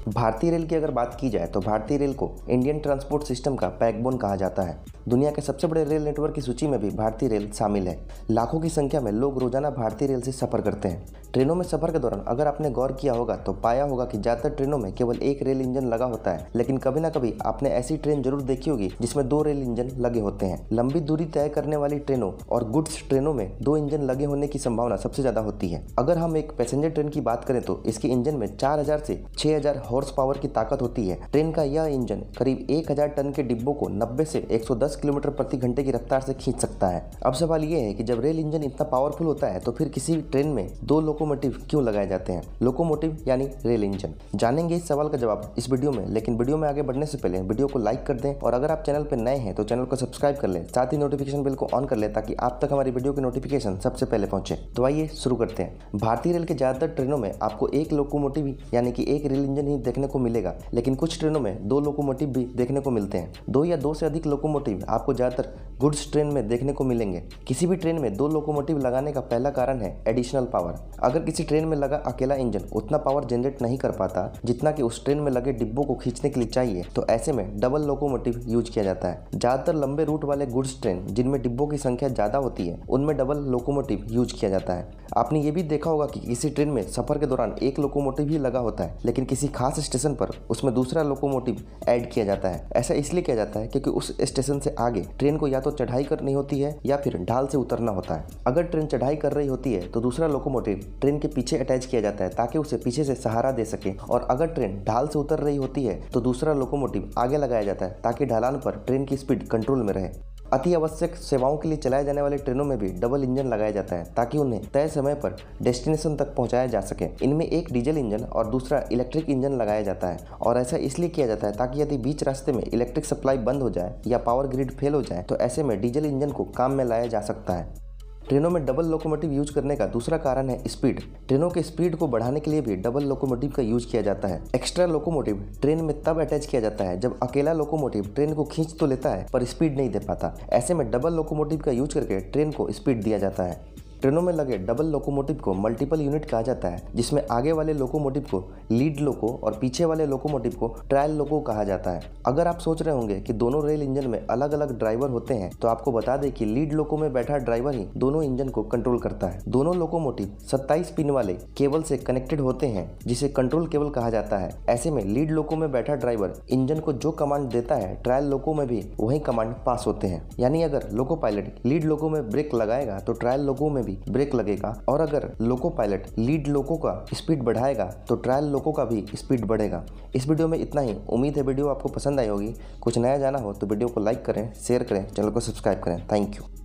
भारतीय रेल की अगर बात की जाए तो भारतीय रेल को इंडियन ट्रांसपोर्ट सिस्टम का बैकबोन कहा जाता है। दुनिया के सबसे बड़े रेल नेटवर्क की सूची में भी भारतीय रेल शामिल है। लाखों की संख्या में लोग रोजाना भारतीय रेल से सफर करते हैं। ट्रेनों में सफर के दौरान अगर आपने गौर किया होगा तो पाया होगा कि ज्यादातर ट्रेनों में केवल एक रेल इंजन लगा होता है, लेकिन कभी ना कभी आपने ऐसी ट्रेन जरूर देखी होगी जिसमें दो रेल इंजन लगे होते हैं। लंबी दूरी तय करने वाली ट्रेनों और गुड्स ट्रेनों में दो इंजन लगे होने की संभावना सबसे ज्यादा होती है। अगर हम एक पैसेंजर ट्रेन की बात करें तो इसके इंजन में 4000 से 6000 हॉर्स पावर की ताकत होती है। ट्रेन का यह इंजन करीब 1000 टन के डिब्बों को 90 से 110 किलोमीटर प्रति घंटे की रफ्तार से खींच सकता है। अब सवाल यह है कि जब रेल इंजन इतना पावरफुल होता है तो फिर किसी ट्रेन में दो लोकोमोटिव क्यों लगाए जाते हैं? लोकोमोटिव यानी रेल इंजन। जानेंगे इस सवाल का जवाब इस वीडियो में, लेकिन वीडियो में आगे बढ़ने से पहले वीडियो को लाइक कर दें और अगर आप चैनल पर नए हैं तो चैनल को सब्सक्राइब कर लें, साथ ही नोटिफिकेशन बेल को ऑन कर लें ताकि आप तक हमारी वीडियो की नोटिफिकेशन सबसे पहले पहुंचे। तो आइए शुरू करते हैं। भारतीय रेल के ज्यादातर ट्रेनों में आपको एक लोकोमोटिव यानी कि एक रेल इंजन ही देखने को मिलेगा, लेकिन कुछ ट्रेनों में दो लोकोमोटिव भी देखने को मिलते हैं। दो या दो से अधिक लोकोमोटिव आपको ज्यादातर गुड्स ट्रेन में देखने को मिलेंगे। किसी भी ट्रेन में दो लोकोमोटिव लगाने का पहला कारण है एडिशनल पावर। अगर किसी ट्रेन में लगा अकेला इंजन उतना पावर जनरेट नहीं कर पाता जितना कि उस ट्रेन में लगे डिब्बों को खींचने के लिए चाहिए, तो ऐसे में डबल लोकोमोटिव यूज किया जाता है। ज्यादातर लंबे रूट वाले गुड्स ट्रेन जिनमें डिब्बों की संख्या ज्यादा होती है उनमें डबल लोकोमोटिव यूज किया जाता है। आपने ये भी देखा होगा कि किसी ट्रेन में सफर के दौरान एक लोकोमोटिव ही लगा होता है, लेकिन किसी खास स्टेशन पर उसमें दूसरा लोकोमोटिव ऐड किया जाता है। ऐसा इसलिए किया जाता है क्योंकि उस स्टेशन से आगे ट्रेन को या तो चढ़ाई करनी होती है या फिर ढाल से उतरना होता है। अगर ट्रेन चढ़ाई कर रही होती है तो दूसरा लोकोमोटिव ट्रेन के पीछे अटैच किया जाता है ताकि उसे पीछे से सहारा दे सके, और अगर ट्रेन ढाल से उतर रही होती है तो दूसरा लोकोमोटिव आगे लगाया जाता है ताकि ढलान पर ट्रेन की स्पीड कंट्रोल में रहे। अति आवश्यक सेवाओं के लिए चलाए जाने वाले ट्रेनों में भी डबल इंजन लगाया जाता है ताकि उन्हें तय समय पर डेस्टिनेशन तक पहुंचाया जा सके। इनमें एक डीजल इंजन और दूसरा इलेक्ट्रिक इंजन लगाया जाता है, और ऐसा इसलिए किया जाता है ताकि यदि बीच रास्ते में इलेक्ट्रिक सप्लाई बंद हो जाए या पावर ग्रिड फेल हो जाए तो ऐसे में डीजल इंजन को काम में लाया जा सकता है। ट्रेनों में डबल लोकोमोटिव यूज करने का दूसरा कारण है स्पीड। ट्रेनों के स्पीड को बढ़ाने के लिए भी डबल लोकोमोटिव का यूज किया जाता है। एक्स्ट्रा लोकोमोटिव ट्रेन में तब अटैच किया जाता है जब अकेला लोकोमोटिव ट्रेन को खींच तो लेता है पर स्पीड नहीं दे पाता। ऐसे में डबल लोकोमोटिव का यूज करके ट्रेन को स्पीड दिया जाता है। ट्रेनों में लगे डबल लोकोमोटिव को मल्टीपल यूनिट कहा जाता है, जिसमें आगे वाले लोकोमोटिव को लीड लोको और पीछे वाले लोकोमोटिव को ट्रायल लोको कहा जाता है। अगर आप सोच रहे होंगे कि दोनों रेल इंजन में अलग अलग ड्राइवर होते हैं तो आपको बता दें कि लीड लोको में बैठा ड्राइवर ही दोनों इंजन को कंट्रोल करता है। दोनों लोकोमोटिव 27 पिन वाले केबल से कनेक्टेड होते हैं जिसे कंट्रोल केबल कहा जाता है। ऐसे में लीड लोको में बैठा ड्राइवर इंजन को जो कमांड देता है ट्रायल लोको में भी वही कमांड पास होते हैं। यानी अगर लोको पायलट लीड लोको में ब्रेक लगाएगा तो ट्रायल लोको में भी ब्रेक लगेगा, और अगर लोको पायलट लीड लोको का स्पीड बढ़ाएगा तो ट्रायल लोको का भी स्पीड बढ़ेगा। इस वीडियो में इतना ही। उम्मीद है वीडियो आपको पसंद आई होगी। कुछ नया जाना हो तो वीडियो को लाइक करें, शेयर करें, चैनल को सब्सक्राइब करें। Thank you.